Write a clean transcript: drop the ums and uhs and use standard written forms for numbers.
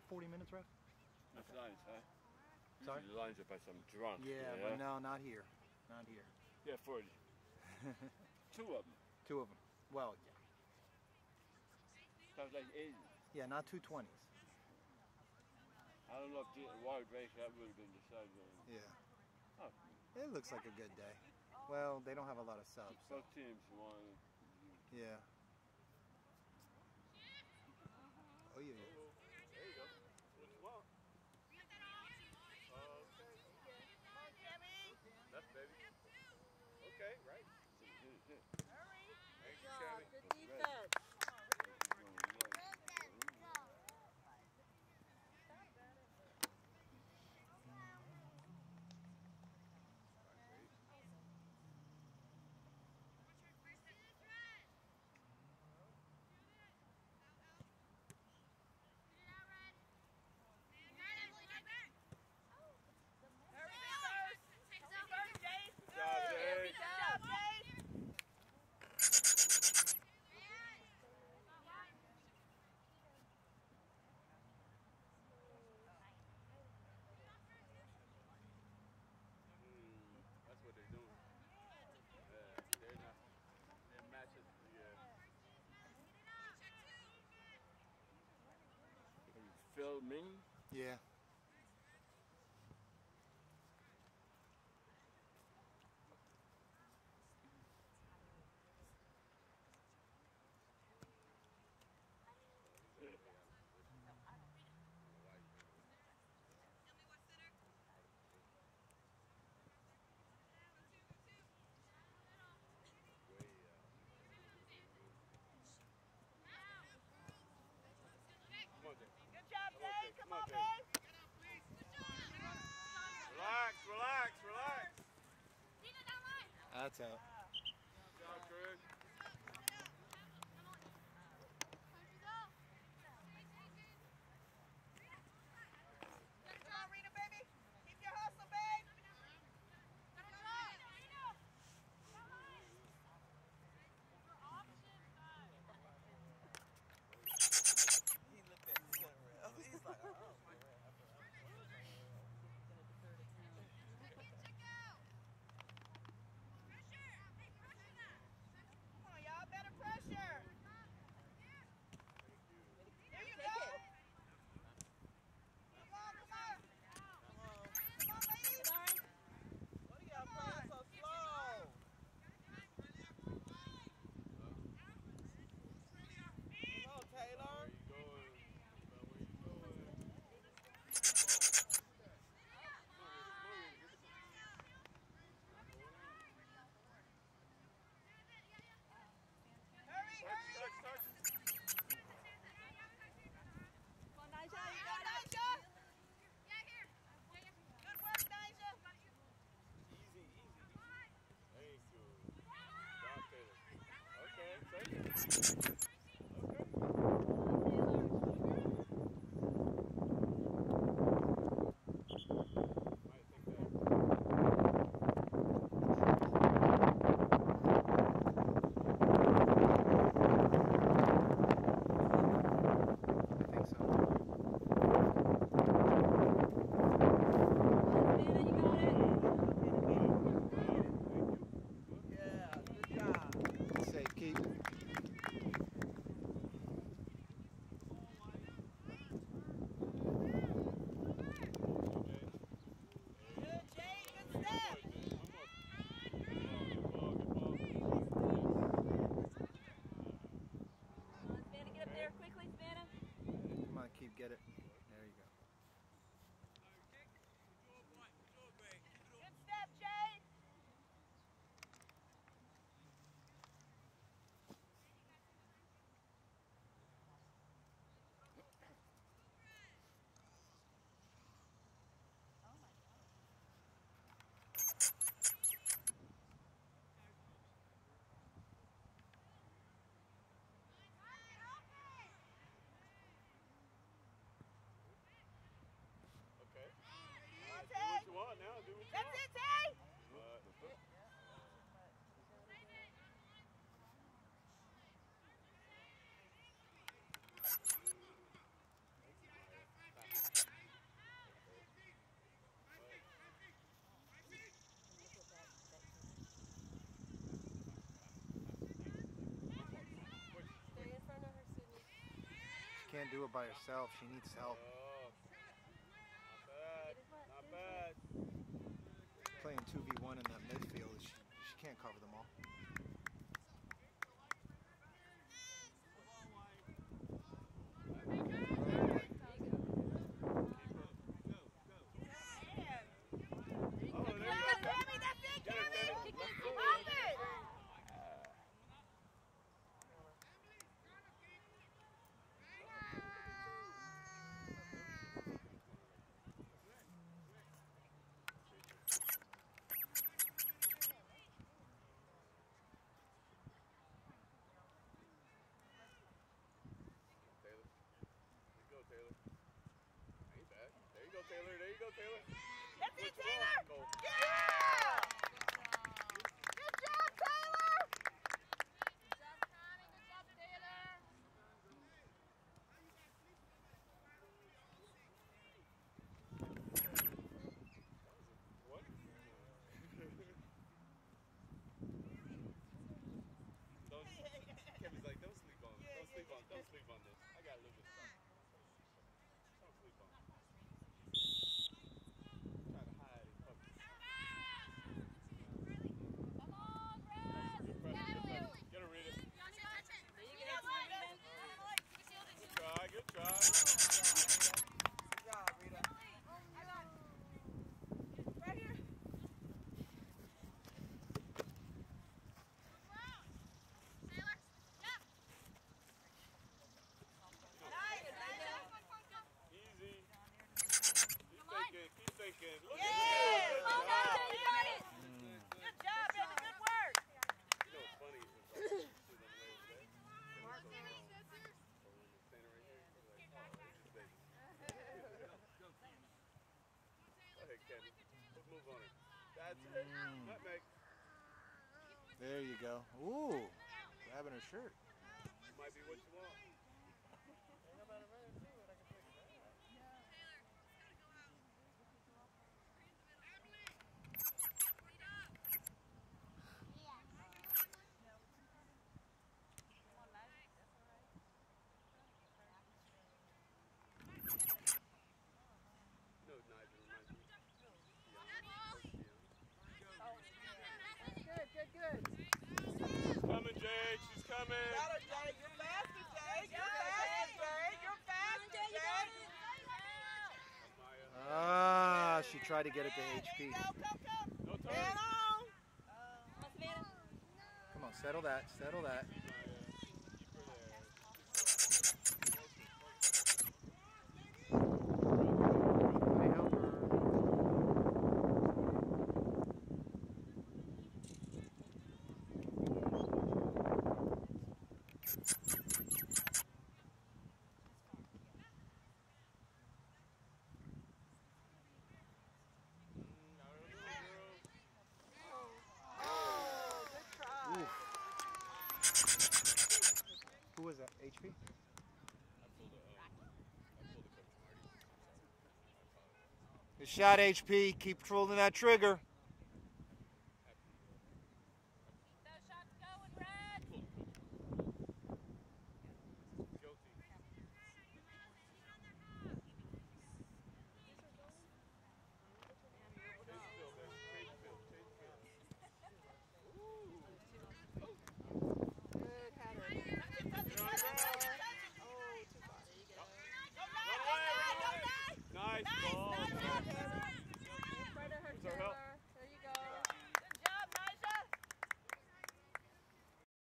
like 40 minutes, ref? That's nice, huh? Sorry? Usually the lines up by some drunk. Yeah, but no, not here. Not here. Yeah, 40. Two of them. Two of them. Well, yeah. Sounds like 80. Yeah, not 220s. I don't know if the water break, that would have been decided on. Yeah. Oh. It looks like a good day. Well, they don't have a lot of subs. So. Both teams want. Yeah. Oh, yeah. There you go. What you want? Left, baby. Okay, right. Hurry. Thank you, Good Sammy. job. Good defense. That's what they're doing. They're not. Their matches. Filming? Yeah. Good job, Dave. Come on, Dave. Relax, relax, relax. That's out. Good job, Craig. Come on, Rita, baby. Keep your hustle, babe. He looked at the rail. He's like, oh. can't do it by herself. She needs help. Oh, not bad. Playing 2v1 in that midfield, she can't cover them all. Taylor, there you go, Taylor. That's it, Taylor! Go. Yeah! Good job, Taylor! Good job, Tommy. Good job, Taylor. What? Kevin's like, don't sleep on this. Don't sleep on this. I got a little bit of stuff. Don't sleep on it. Trying to hide his puppy. Come on, Brad. Get her, Rita. There you go, Steven. Good try, good try. Good job, Rita. Right here. Easy. Keep thinking. Look Yeah! at Come on, that. Dante, you got it! Good job, baby. Good work. You know what's funny is like, she's on the way over there. Or when we're standing right here, she's like, oh, it's just baby. Go ahead, Kevin. Let's move on it. That's it. Nutmeg. There you go. Ooh, grabbing her shirt. Might be what you want. No, Nigel reminds me. She's coming, Jade. She's coming. Got her, Jay. You're faster, Jay. You're faster, Jay. You're faster, Jay. Amaya. Ah, she tried to get it to HP. No turn. Head on. Come on, settle that, settle that. Amaya. Keep her there. Hey, help her. Oh, good try. Oof. Who was that? HP? Good shot, HP. Keep controlling that trigger.